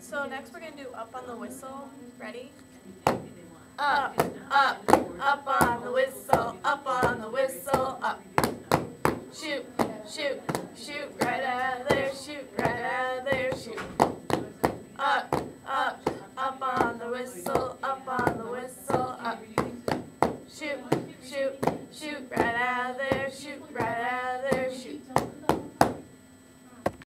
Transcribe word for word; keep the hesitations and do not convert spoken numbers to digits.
So next we're going to do up on the whistle. Ready? Up, up, up on the whistle, up on the whistle, up. Shoot, shoot, shoot right out of there, shoot right out of there, shoot. Up, up, up on the whistle, up on the whistle, up. Shoot, shoot, shoot right out of there, shoot right out of there.